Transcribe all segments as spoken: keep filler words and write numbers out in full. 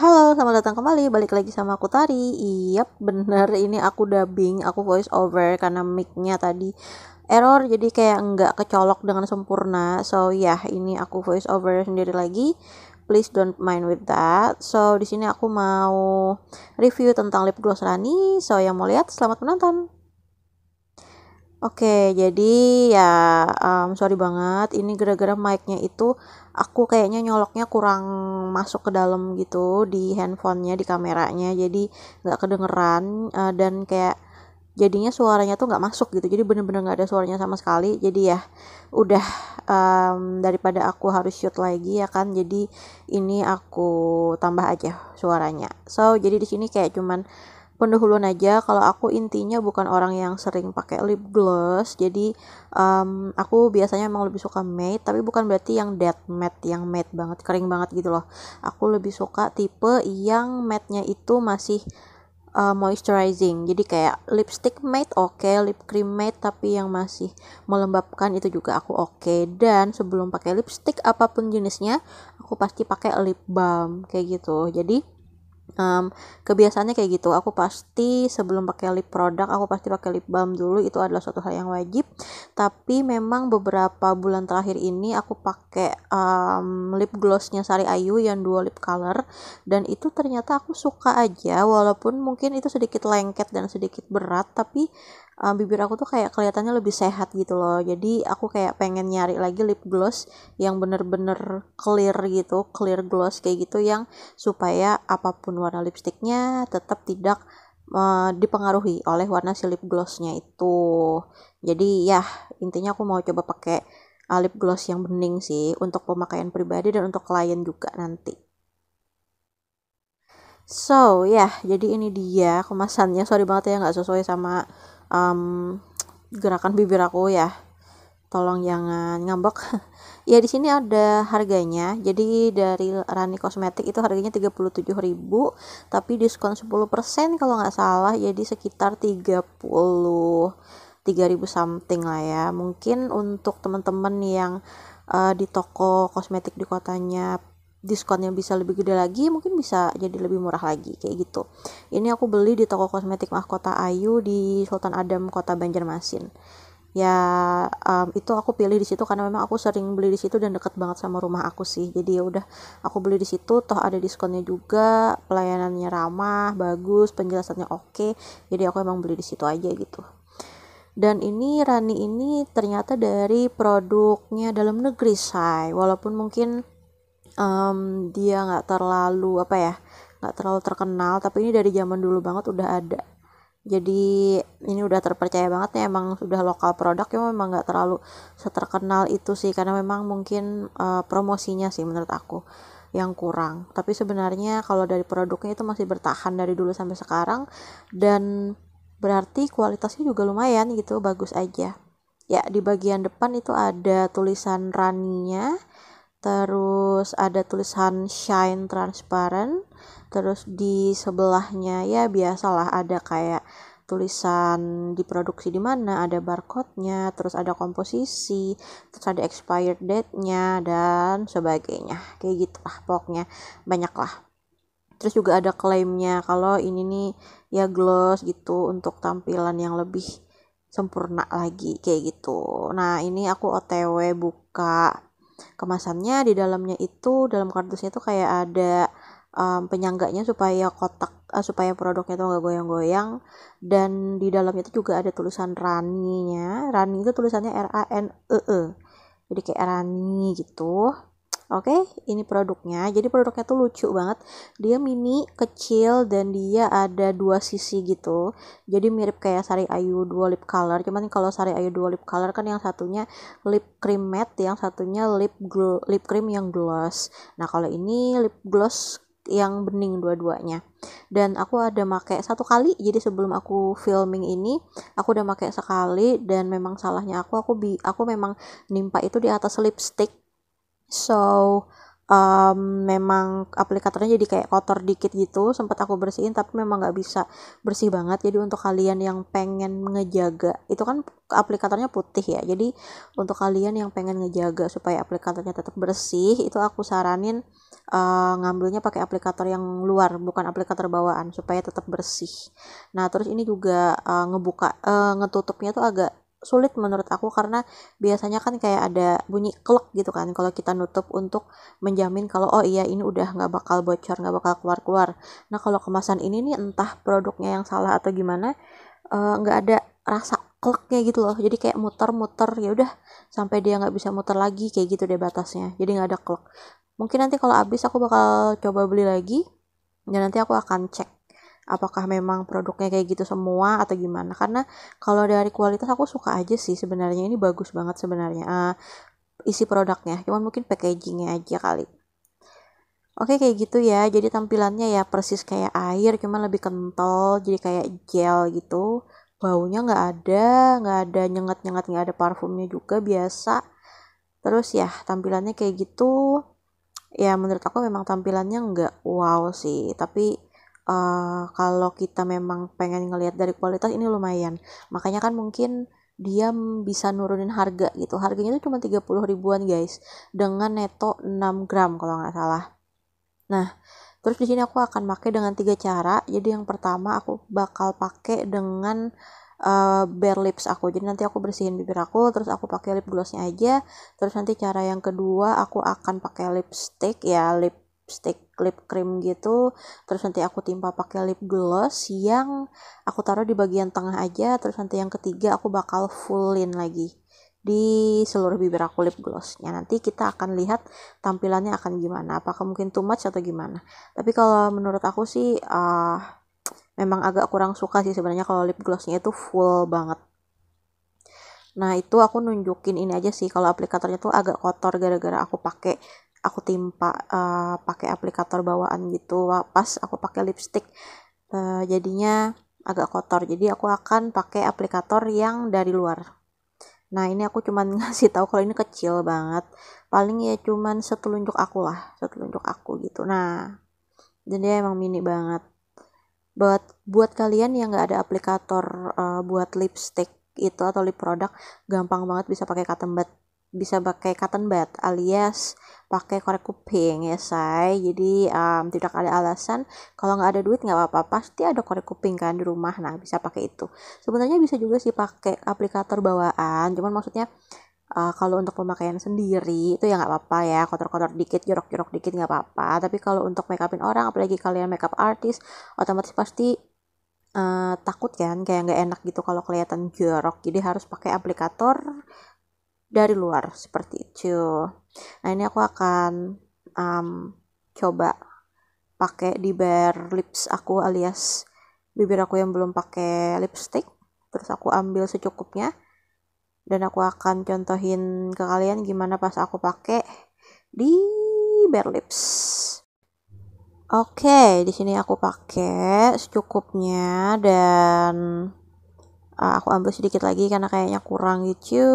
Halo, selamat datang kembali. Balik lagi sama aku Tari. Iyap, bener ini aku dubbing, aku voice over karena mic-nya tadi error, jadi kayak nggak kecolok dengan sempurna. So ya, yeah, ini aku voice over sendiri lagi. Please don't mind with that. So di sini aku mau review tentang lip gloss Rani. So yang mau lihat, selamat menonton. Oke, jadi ya um, sorry banget, ini gara-gara mic-nya itu aku kayaknya nyoloknya kurang masuk ke dalam gitu di handphonenya, di kameranya, jadi nggak kedengeran uh, dan kayak jadinya suaranya tuh nggak masuk gitu, jadi bener-bener nggak ada suaranya sama sekali. Jadi ya udah, um, daripada aku harus shoot lagi ya kan, jadi ini aku tambah aja suaranya. So jadi di sini kayak cuman pendahuluan aja. Kalau aku intinya bukan orang yang sering pakai lip gloss, jadi um, aku biasanya emang lebih suka matte, tapi bukan berarti yang dead matte, yang matte banget, kering banget gitu loh. Aku lebih suka tipe yang matte-nya itu masih uh, moisturizing, jadi kayak lipstick matte oke, okay, lip cream matte tapi yang masih melembabkan itu juga aku oke. Okay. Dan sebelum pakai lipstick apapun jenisnya, aku pasti pakai lip balm kayak gitu. Jadi Um, kebiasaannya kayak gitu, aku pasti sebelum pakai lip produk aku pasti pakai lip balm dulu, itu adalah suatu hal yang wajib. Tapi memang beberapa bulan terakhir ini aku pakai um, lip glossnya Sari Ayu yang duo lip color, dan itu ternyata aku suka aja, walaupun mungkin itu sedikit lengket dan sedikit berat, tapi um, bibir aku tuh kayak kelihatannya lebih sehat gitu loh. Jadi aku kayak pengen nyari lagi lip gloss yang bener-bener clear gitu, clear gloss kayak gitu, yang supaya apapun warna lipstiknya tetap tidak uh, dipengaruhi oleh warna si lip glossnya itu. Jadi ya intinya aku mau coba pakai uh, lip gloss yang bening sih untuk pemakaian pribadi dan untuk klien juga nanti. So ya, yeah, jadi ini dia kemasannya. Sorry banget ya nggak sesuai sama um, gerakan bibir aku ya. Tolong jangan ngambek. Ya di sini ada harganya. Jadi dari Rani Cosmetic itu harganya tiga puluh tujuh ribu, tapi diskon sepuluh persen kalau nggak salah, jadi sekitar tiga puluh tiga ribu something lah ya. Mungkin untuk teman-teman yang uh, di toko kosmetik di kotanya diskonnya bisa lebih gede lagi, mungkin bisa jadi lebih murah lagi kayak gitu. Ini aku beli di toko kosmetik Mahkota Ayu di Sultan Adam, Kota Banjarmasin. Ya um, itu aku pilih di situ karena memang aku sering beli di situ dan deket banget sama rumah aku sih. Jadi ya udah aku beli di situ, toh ada diskonnya juga, pelayanannya ramah, bagus, penjelasannya oke. Jadi aku emang beli di situ aja gitu. Dan ini Rani ini ternyata dari produknya dalam negeri say, walaupun mungkin um, dia nggak terlalu apa ya, nggak terlalu terkenal, tapi ini dari zaman dulu banget udah ada. Jadi ini udah terpercaya banget ya, emang sudah lokal produk ya, memang nggak terlalu seterkenal itu sih, karena memang mungkin uh, promosinya sih menurut aku yang kurang. Tapi sebenarnya kalau dari produknya itu masih bertahan dari dulu sampai sekarang, dan berarti kualitasnya juga lumayan gitu, bagus aja. Ya di bagian depan itu ada tulisan Raninya, terus ada tulisan shine transparent, terus di sebelahnya ya biasalah ada kayak tulisan diproduksi di mana, ada barcode-nya, terus ada komposisi, terus ada expired date-nya dan sebagainya. Kayak gitu lah pokoknya, banyak lah. Terus juga ada klaimnya kalau ini nih ya gloss gitu untuk tampilan yang lebih sempurna lagi kayak gitu. Nah, ini aku O T W buka kemasannya. Di dalamnya itu, dalam kardusnya itu kayak ada um, penyangganya supaya kotak uh, supaya produknya tuh nggak goyang-goyang, dan di dalamnya itu juga ada tulisan Rani-nya. Rani itu tulisannya R A N E E, jadi kayak Rani gitu. Oke, okay, ini produknya. Jadi produknya tuh lucu banget. Dia mini, kecil, dan dia ada dua sisi gitu. Jadi mirip kayak Sari Ayu Duo Lip Color. Cuman kalau Sari Ayu Duo Lip Color kan yang satunya lip cream matte, yang satunya lip glow, lip cream yang gloss. Nah kalau ini lip gloss yang bening dua-duanya. Dan aku ada pakai satu kali. Jadi sebelum aku filming ini, aku udah pakai sekali, dan memang salahnya aku, aku bi, aku memang nimpa itu di atas lipstick. So um, memang aplikatornya jadi kayak kotor dikit gitu, sempat aku bersihin tapi memang nggak bisa bersih banget. Jadi untuk kalian yang pengen ngejaga, itu kan aplikatornya putih ya, jadi untuk kalian yang pengen ngejaga supaya aplikatornya tetap bersih, itu aku saranin uh, ngambilnya pakai aplikator yang luar, bukan aplikator bawaan, supaya tetap bersih. Nah terus ini juga uh, ngebuka uh, ngetutupnya tuh agak sulit menurut aku, karena biasanya kan kayak ada bunyi klek gitu kan kalau kita nutup, untuk menjamin kalau oh iya ini udah nggak bakal bocor, nggak bakal keluar-keluar. Nah kalau kemasan ini nih entah produknya yang salah atau gimana, uh, nggak ada rasa kleknya gitu loh, jadi kayak muter-muter ya udah sampai dia nggak bisa muter lagi, kayak gitu deh batasnya, jadi nggak ada klek. Mungkin nanti kalau habis aku bakal coba beli lagi, dan nanti aku akan cek apakah memang produknya kayak gitu semua atau gimana, karena kalau dari kualitas aku suka aja sih sebenarnya, ini bagus banget sebenarnya uh, isi produknya, cuman mungkin packagingnya aja kali. Oke kayak gitu ya, jadi tampilannya ya persis kayak air, cuman lebih kental, jadi kayak gel gitu. Baunya nggak ada, nggak ada nyengat-nyengat, nggak ada parfumnya juga, biasa. Terus ya tampilannya kayak gitu, ya menurut aku memang tampilannya nggak wow sih, tapi uh, kalau kita memang pengen ngelihat dari kualitas ini lumayan, makanya kan mungkin dia bisa nurunin harga gitu. Harganya itu cuma tiga puluh ribuan guys, dengan neto enam gram kalau nggak salah. Nah terus di sini aku akan pakai dengan tiga cara. Jadi yang pertama aku bakal pakai dengan uh, bare lips aku, jadi nanti aku bersihin bibir aku, terus aku pakai lip glossnya aja. Terus nanti cara yang kedua aku akan pakai lipstick, ya lipstick lip cream gitu, terus nanti aku timpa pakai lip gloss yang aku taruh di bagian tengah aja. Terus nanti yang ketiga aku bakal fullin lagi di seluruh bibir aku lip glossnya. Nanti kita akan lihat tampilannya akan gimana, apakah mungkin too much atau gimana. Tapi kalau menurut aku sih uh, memang agak kurang suka sih sebenarnya kalau lip glossnya itu full banget. Nah itu aku nunjukin ini aja sih, kalau aplikatornya tuh agak kotor gara-gara aku pakai aku timpa uh, pakai aplikator bawaan gitu pas aku pakai lipstick, uh, jadinya agak kotor. Jadi aku akan pakai aplikator yang dari luar. Nah ini aku cuman ngasih tahu kalau ini kecil banget, paling ya cuman setelunjuk aku lah, setelunjuk aku gitu. Nah jadi emang mini banget. Buat buat kalian yang nggak ada aplikator uh, buat lipstick itu atau lip product, gampang banget bisa pakai cotton bud, bisa pakai cotton bud alias pakai korek kuping ya say. Jadi um, tidak ada alasan kalau nggak ada duit, nggak apa-apa, pasti ada korek kuping kan di rumah. Nah bisa pakai itu. Sebenarnya bisa juga sih pakai aplikator bawaan, cuman maksudnya uh, kalau untuk pemakaian sendiri itu ya nggak apa-apa ya, kotor-kotor dikit, jorok-jorok dikit nggak apa-apa. Tapi kalau untuk make upin orang, apalagi kalian makeup artist, otomatis pasti uh, takut kan, kayak nggak enak gitu kalau kelihatan jorok. Jadi harus pakai aplikator dari luar seperti itu. Nah ini aku akan um, coba pakai di bare lips aku alias bibir aku yang belum pakai lipstick. Terus aku ambil secukupnya dan aku akan contohin ke kalian gimana pas aku pakai di bare lips. Oke, di sini aku pakai secukupnya dan uh, aku ambil sedikit lagi karena kayaknya kurang gitu.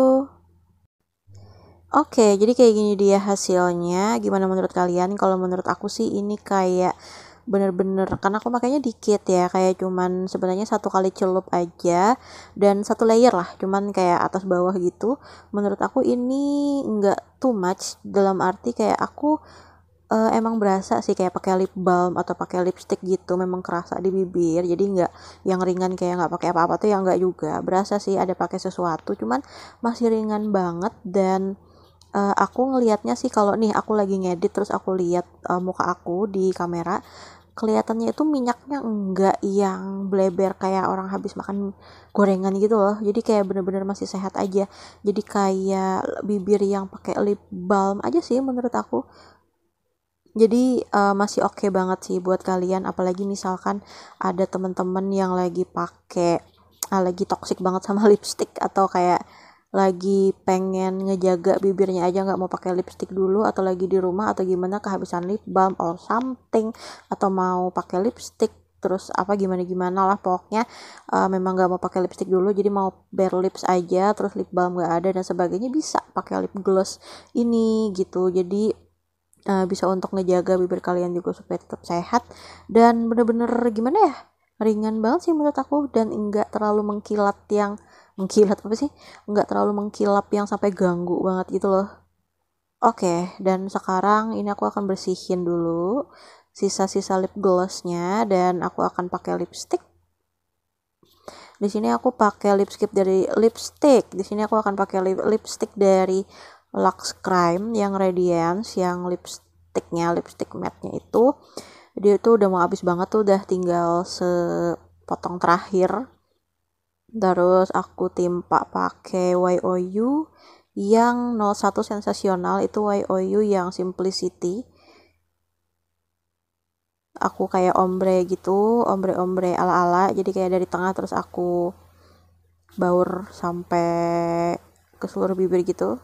Oke, jadi kayak gini dia hasilnya. Gimana menurut kalian? Kalau menurut aku sih ini kayak bener-bener, karena aku makanya dikit ya, kayak cuman sebenarnya satu kali celup aja dan satu layer lah, cuman kayak atas bawah gitu. Menurut aku ini nggak too much, dalam arti kayak aku uh, emang berasa sih kayak pakai lip balm atau pakai lipstick gitu, memang kerasa di bibir. Jadi nggak yang ringan kayak nggak pakai apa-apa tuh, yang nggak juga. Berasa sih ada pakai sesuatu, cuman masih ringan banget. Dan Uh, aku ngelihatnya sih kalau nih aku lagi ngedit terus aku lihat uh, muka aku di kamera, kelihatannya itu minyaknya enggak yang bleber kayak orang habis makan gorengan gitu loh. Jadi kayak bener-bener masih sehat aja. Jadi kayak bibir yang pakai lip balm aja sih menurut aku. Jadi uh, masih oke okay banget sih buat kalian, apalagi misalkan ada teman-teman yang lagi pakai uh, lagi toxic banget sama lipstick, atau kayak lagi pengen ngejaga bibirnya aja nggak mau pakai lipstick dulu, atau lagi di rumah atau gimana kehabisan lip balm or something, atau mau pakai lipstick terus apa gimana gimana lah pokoknya, uh, memang nggak mau pakai lipstick dulu, jadi mau bare lips aja, terus lip balm nggak ada dan sebagainya, bisa pakai lip gloss ini gitu. Jadi uh, bisa untuk ngejaga bibir kalian juga supaya tetap sehat dan bener-bener gimana ya, ringan banget sih menurut aku, dan enggak terlalu mengkilat yang mengkilat apa sih nggak terlalu mengkilap yang sampai ganggu banget gitu loh. Oke, dan sekarang ini aku akan bersihin dulu sisa-sisa lip glossnya dan aku akan pakai lipstick. Di sini aku pakai lipstick dari lipstick. Di sini aku akan pakai lip, lipstick dari Lux Crime yang Radiance, yang lipsticknya, lipstick matte-nya itu. Dia tuh udah mau habis banget tuh, udah tinggal sepotong terakhir. Terus aku timpa pakai Y O U yang nol satu sensasional, itu Y O U yang Simplicity. Aku kayak ombre gitu, ombre-ombre ala-ala, jadi kayak dari tengah terus aku baur sampai ke seluruh bibir gitu.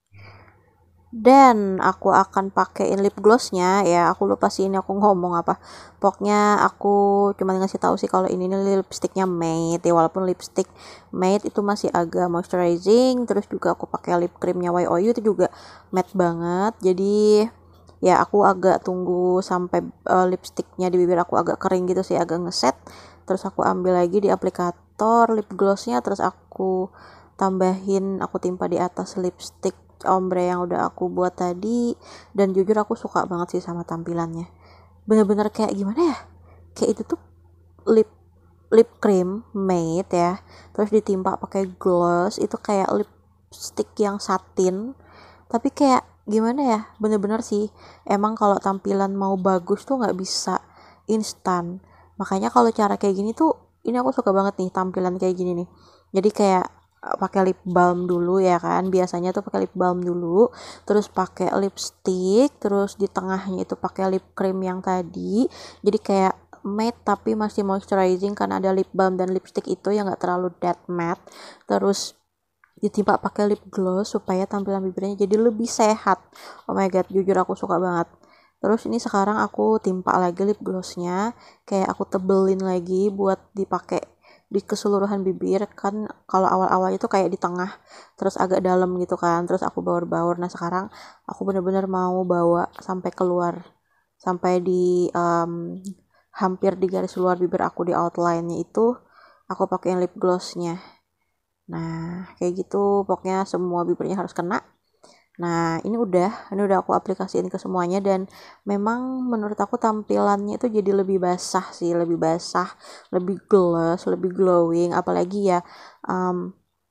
Dan aku akan pakaiin lip glossnya, ya aku lupa sih ini aku ngomong apa. Pokoknya aku cuma ngasih tahu sih kalau ini nih lipsticknya matte ya, walaupun lipstick matte itu masih agak moisturizing. Terus juga aku pakai lip creamnya Y O U itu juga matte banget, jadi ya aku agak tunggu sampai uh, lipsticknya di bibir aku agak kering gitu sih, agak ngeset. Terus aku ambil lagi di aplikator lip glossnya, terus aku tambahin, aku timpa di atas lipstick ombre yang udah aku buat tadi. Dan jujur aku suka banget sih sama tampilannya, bener-bener kayak gimana ya, kayak itu tuh lip lip cream matte ya, terus ditimpa pakai gloss, itu kayak lipstick yang satin tapi kayak gimana ya, bener-bener sih emang kalau tampilan mau bagus tuh nggak bisa instan. Makanya kalau cara kayak gini tuh, ini aku suka banget nih tampilan kayak gini nih. Jadi kayak pakai lip balm dulu ya kan, biasanya tuh pakai lip balm dulu, terus pakai lipstick, terus di tengahnya itu pakai lip cream yang tadi, jadi kayak matte tapi masih moisturizing karena ada lip balm dan lipstick itu yang nggak terlalu dead matte. Terus ditimpa pakai lip gloss supaya tampilan bibirnya jadi lebih sehat. Oh my god, jujur aku suka banget. Terus ini sekarang aku timpa lagi lip glossnya, kayak aku tebelin lagi buat dipakai di keseluruhan bibir kan. Kalau awal-awal itu kayak di tengah terus agak dalam gitu kan, terus aku baur-baur. Nah sekarang aku bener-bener mau bawa sampai keluar, sampai di um, hampir di garis luar bibir aku, di outline-nya itu aku pakai lip glossnya. Nah kayak gitu, pokoknya semua bibirnya harus kena. Nah ini udah ini udah aku aplikasiin ke semuanya, dan memang menurut aku tampilannya itu jadi lebih basah sih, lebih basah, lebih gloss, lebih glowing. Apalagi ya um,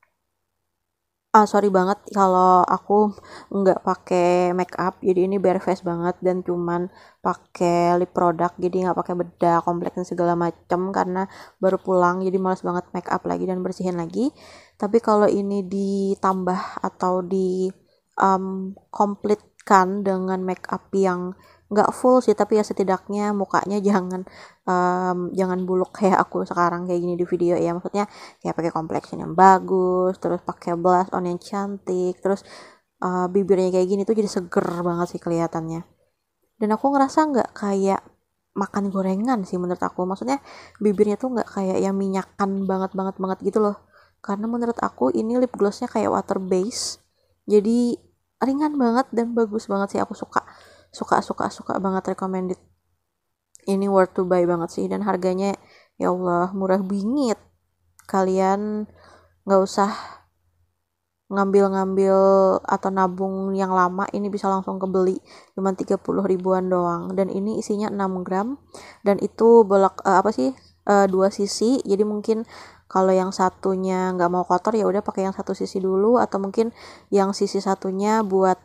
ah sorry banget kalau aku nggak pakai make up, jadi ini bare face banget dan cuman pakai lip product, jadi nggak pakai bedak, kompleks dan segala macam karena baru pulang, jadi malas banget make up lagi dan bersihin lagi. Tapi kalau ini ditambah atau di um, komplitkan dengan make up yang nggak full sih, tapi ya setidaknya mukanya jangan um, jangan buluk kayak aku sekarang kayak gini di video ya, maksudnya kayak pakai complexion yang bagus, terus pakai blush on yang cantik, terus uh, bibirnya kayak gini tuh jadi seger banget sih kelihatannya. Dan aku ngerasa nggak kayak makan gorengan sih menurut aku, maksudnya bibirnya tuh nggak kayak yang minyakan banget banget banget gitu loh, karena menurut aku ini lip glossnya kayak water base, jadi ringan banget dan bagus banget sih. Aku suka suka suka suka banget, recommended. Ini worth to buy banget sih, dan harganya ya Allah murah bingit. Kalian nggak usah ngambil-ngambil atau nabung yang lama, ini bisa langsung kebeli cuma tiga puluh ribuan doang. Dan ini isinya enam gram, dan itu bolak uh, apa sih uh, dua sisi, jadi mungkin kalau yang satunya nggak mau kotor ya udah pakai yang satu sisi dulu, atau mungkin yang sisi satunya buat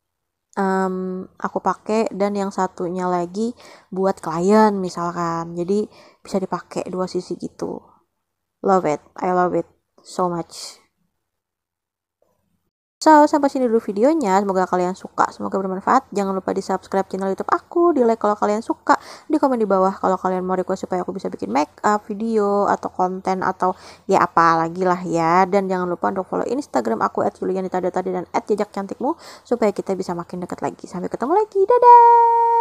um, aku pakai dan yang satunya lagi buat klien misalkan, jadi bisa dipakai dua sisi gitu. Love it, I love it so much. So, sampai sini dulu videonya. Semoga kalian suka, semoga bermanfaat. Jangan lupa di subscribe channel YouTube aku, di like kalau kalian suka, di komen di bawah kalau kalian mau request supaya aku bisa bikin make up video atau konten atau ya apa lagi lah ya. Dan jangan lupa untuk follow Instagram aku et julianita tadi dan et jejak cantikmu supaya kita bisa makin dekat lagi. Sampai ketemu lagi, dadah.